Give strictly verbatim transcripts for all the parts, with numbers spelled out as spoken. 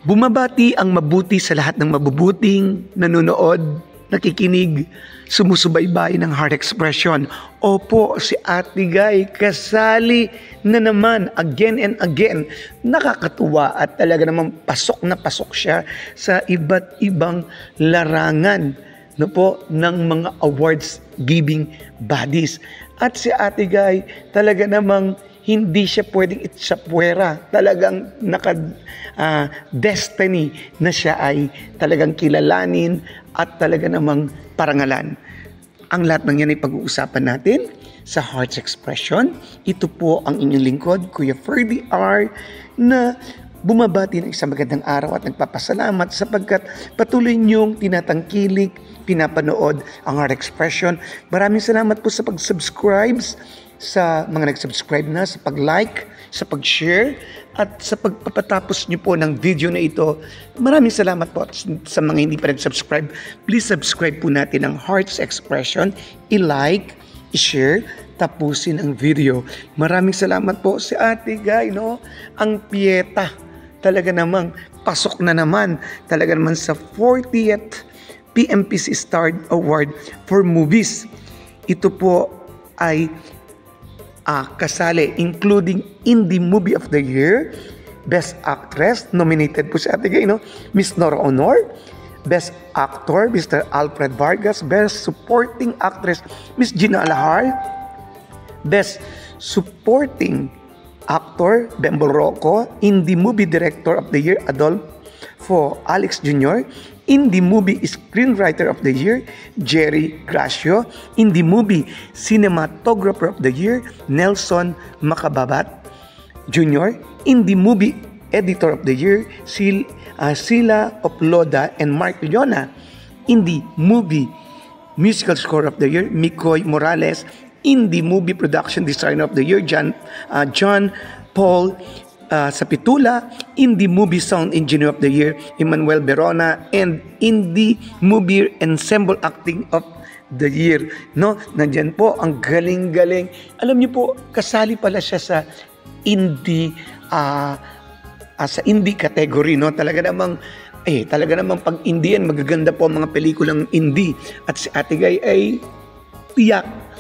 Bumabati ang mabuti sa lahat ng mabubuting nanonood, nakikinig, sumusubaybay ng Heart Expression. Opo, si Ate Guy kasali na naman again and again. Nakakatuwa at talaga namang pasok na pasok siya sa iba't ibang larangan, no po, ng mga awards giving bodies. At si Ate Guy talaga namang hindi siya pwedeng itsapwera. Talagang naka-destiny uh, na siya ay talagang kilalanin at talaga namang parangalan. Ang lahat ng yan ay pag-uusapan natin sa Heart's Expression. Ito po ang inyong lingkod, Kuya Ferdy R, na bumabati ng isang magandang araw at nagpapasalamat sapagkat patuloy niyong tinatangkilik, pinapanood ang Heart Expression. Maraming salamat po sa pag-subscribes, sa mga nag-subscribe na, sa pag-like, sa pag-share, at sa pagpapatapos niyo po ng video na ito. Maraming salamat po. Sa mga hindi pa nag-subscribe, please subscribe po natin ang Heart's Expression, i-like, i-share, tapusin ang video. Maraming salamat po si Ate Guy, no? Ang piyeta, talaga namang pasok na naman, talaga naman sa fortieth P M P C Star Award for Movies. Ito po ay Uh, kasali, including Indie Movie of the Year, Best Actress, nominated po si Ate Guy, no? Miss Nora Honor, Best Actor, Mister Alfred Vargas, Best Supporting Actress, Miss Gina Alahar, Best Supporting Actor, Bembol Rocco, Indie Movie Director of the Year, Adolfo Alex Junior, Indie Movie Screenwriter of the Year, Jerry Gracio. Indie Movie Cinematographer of the Year, Nelson Macababat Junior Indie Movie Editor of the Year, Sil, uh, Sila Oploda and Mark Leona. Indie Movie Musical Score of the Year, Mikoy Morales. Indie Movie Production Designer of the Year, John, uh, John Paul Uh, sa Pitula, Indie Movie Sound Engineer of the Year, Emmanuel Verona, and Indie Movie Ensemble Acting of the Year. No, nandiyan po ang galing-galing. Alam niyo po, kasali pala siya sa indie uh, uh, sa indie category, no? Talaga namang eh talaga namang pag Indian magaganda po ang mga pelikulang indie. At si Ate Guy ay tiyak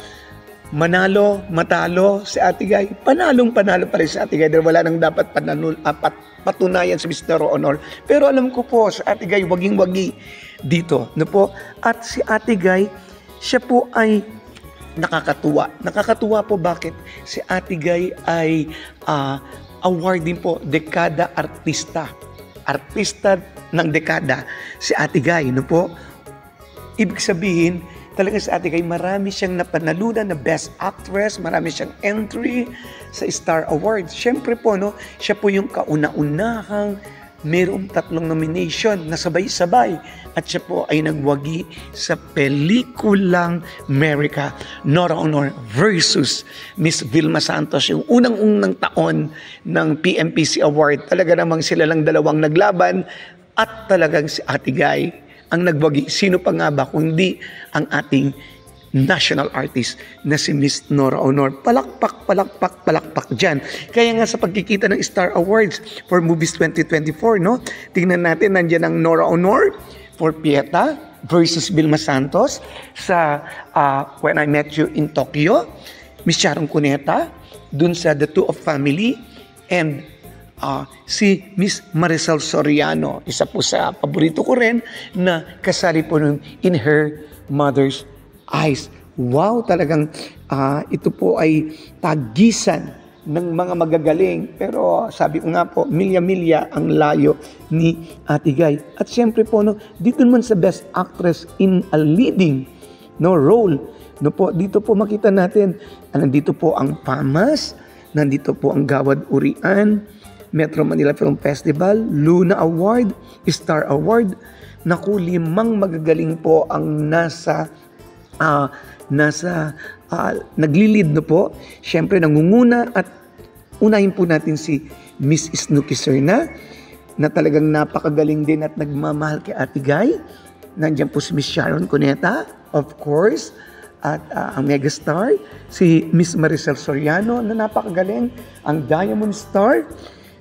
manalo, matalo si Ate Guy. Panalong panalo pa rin si Ate Guy dahil wala nang dapat pananul, apat, patunayan sa Mister Honor. Pero alam ko po, si Ate Guy waging-wagi dito. No po? At si Ate Guy, siya po ay nakakatuwa. Nakakatuwa po bakit? Si Ate Guy ay uh, award din po, Dekada Artista. Artista ng Dekada. Si Ate Guy, no po? Ibig sabihin, talaga sa Ate Guy, marami siyang napanalunan na Best Actress, marami siyang entry sa Star Awards. Siyempre po, no, siya po yung kauna-unahang mayroong tatlong nomination na sabay-sabay. At siya po ay nagwagi sa pelikulang America, Nora Honor versus Miss Vilma Santos, yung unang-unang taon ng P M P C Award. Talaga namang sila lang dalawang naglaban at talagang si Ate Guy ang nagwagi. Sino pa nga ba kundi ang ating national artist na si Miss Nora Honor. Palakpak, palakpak, palakpak dyan. Kaya nga sa pagkikita ng Star Awards for Movies twenty twenty-four, no? Tingnan natin, nandiyan ang Nora Honor for Pieta versus Vilma Santos sa uh, When I Met You in Tokyo. Miss Sharon Cuneta dun sa The Two of Family, and Uh, si Miss Marisol Soriano, isa po sa paborito ko rin na kasali po nun In Her Mother's Eyes. Wow, talagang uh, ito po ay tagisan ng mga magagaling. Pero sabi ko nga po, milya-milya ang layo ni Ate Guy. At siyempre po, no, dito naman sa Best Actress in a Leading no role, no po, dito po makita natin, ah, nandito po ang Pamas, nandito po ang Gawad Urian, Metro Manila Film Festival, Luna Award, Star Award. Naku, limang magagaling po ang nasa uh, nasa uh, naglilid no po. Siyempre nangunguna at unahin po natin si Miss Snooki Serna na talagang napakagaling din at nagmamahal kay Ate Guy. Nandiyan po si Miss Sharon Cuneta, of course, at uh, ang megastar, si Miss Marisol Soriano na napakagaling, ang Diamond Star,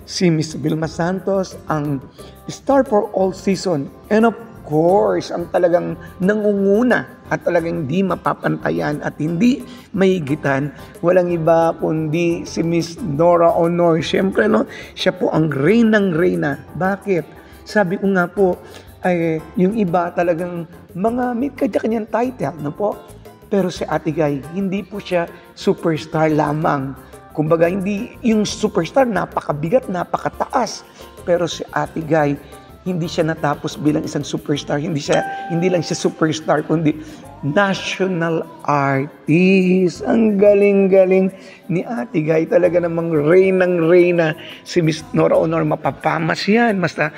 si Miss Vilma Santos, ang star for all season. And of course, ang talagang nangunguna at talagang hindi mapapantayan at hindi mahigitan, walang iba kundi si Miss Nora Honor. Siyempre, no, siya po ang reynang reyna. Bakit? Sabi ko nga po, ay yung iba talagang mga may kanya-kanyang title, no po? Pero si Ate Guy, hindi po siya superstar lamang. Kumbaga, hindi yung superstar, napakabigat, napakataas. Pero si Ate Guy, hindi siya natapos bilang isang superstar. Hindi siya, hindi lang siya superstar, kundi national artist. Ang galing-galing ni Ate Guy. Talaga namang reynang reyna si Miss Nora Honor. Mapapamas yan. Basta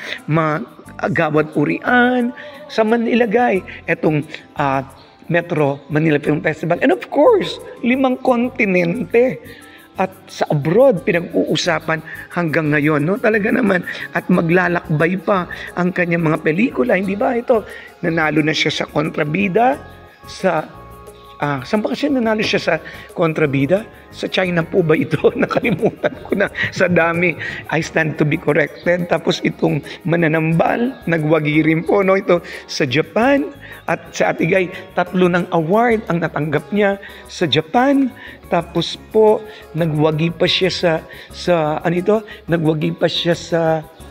magawad urian sa Manila Guy. Etong uh, Metro Manila Film Festival. And of course, limang kontinente. At sa abroad, pinag-uusapan hanggang ngayon. No? Talaga naman. At maglalakbay pa ang kanyang mga pelikula. Hindi ba ito? Nanalo na siya sa kontrabida. Sa, ah, saan ba kasi nanalo siya sa kontrabida? Sa China po ba ito? Nakalimutan ko na sa dami. I stand to be corrected. Tapos itong Mananambal, nagwagi rin po. No? Ito sa Japan. At sa Ate Guy, tatlo ng award ang natanggap niya sa Japan. Tapos po, nagwagi pa siya sa, sa ano ito? Nagwagi pa siya sa,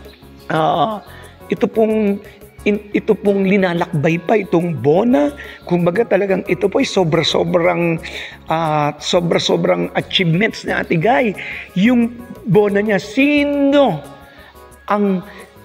uh, ito pong, in, ito pong linalakbay pa, itong Bona. Kumbaga talagang ito po ay sobra-sobrang, uh, sobra-sobrang achievements ni Ate Guy. Yung Bona niya, sino ang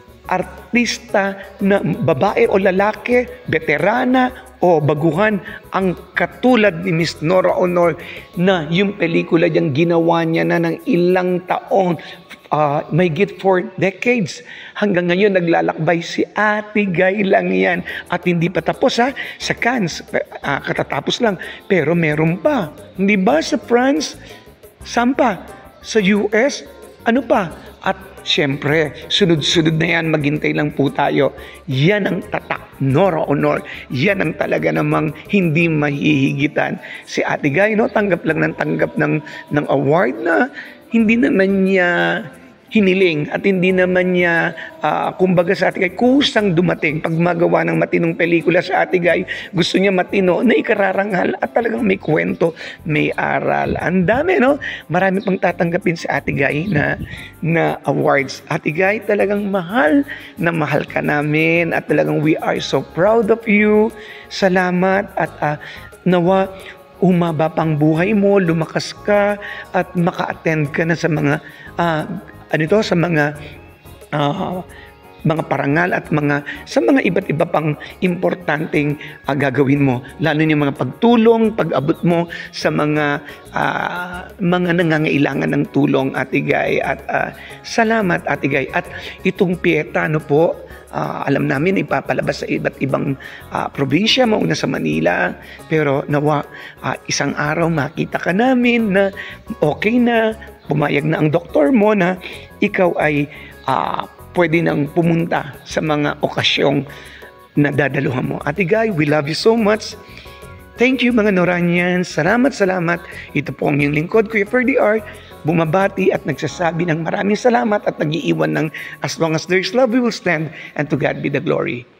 artista na babae o lalaki, veterana o baguhan ang katulad ni Miss Nora Honor na yung pelikula niyang ginawa niya na ng ilang taong, uh, may get for decades. Hanggang ngayon naglalakbay si Ate Guy lang yan. At hindi pa tapos ha, sa Cannes, uh, katatapos lang. Pero meron pa. Hindi ba sa France? Saan pa? Sa U S? Ano pa? At siyempre, sunod-sunod na yan, maghintay lang po tayo. Yan ang tatak, Nora Honor. Yan ang talaga namang hindi mahihigitan. Si Ate Guy, no, tanggap lang ng tanggap ng, ng award na hindi naman niya hiniling at hindi naman niya, uh, kumbaga sa Ate Guy, kusang dumating pag magawa ng matinong pelikula sa Ate Guy. Gusto niya matino na ikararanghal at talagang may kwento, may aral. Ang dami, no? Marami pang tatanggapin si Ate Guy na, na awards. Ate Guy, talagang mahal na mahal ka namin at talagang we are so proud of you. Salamat at uh, nawa umaba pang buhay mo, lumakas ka at maka-attend ka na sa mga uh, ano ito, sa mga uh, mga parangal at mga sa mga iba't iba pang importanteng uh, gagawin mo, lalo yung mga pagtulong, pag-abot mo sa mga uh, mga nangangailangan ng tulong, Ate Guy. At uh, salamat, Ate Guy. At itong Pieta, ano po, uh, alam namin ipapalabas sa iba't ibang uh, probinsya, mauna sa Manila, pero nawa uh, isang araw makita ka namin na okay na, pumayag na ang doktor mo na ikaw ay uh, pwede nang pumunta sa mga okasyong na dadaluhan mo. Ate Guy, we love you so much. Thank you mga Noranians. Salamat, salamat. Ito po ang inyong lingkod, Kuya Ferdy R. Bumabati at nagsasabi ng maraming salamat at nag-iiwan ng as long as there is love, we will stand and to God be the glory.